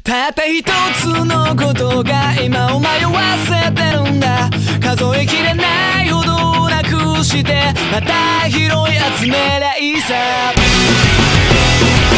たった一つのことが今を迷わせてるんだ。数えきれないほどなくしてまた拾い集めりゃいいさ。